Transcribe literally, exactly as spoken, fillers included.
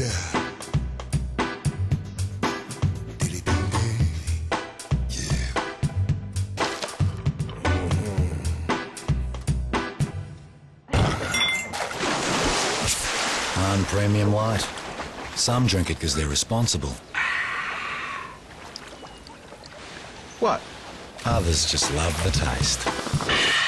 girl. Hahn Premium Light. Some drink it because they're responsible. What? Others just love the taste.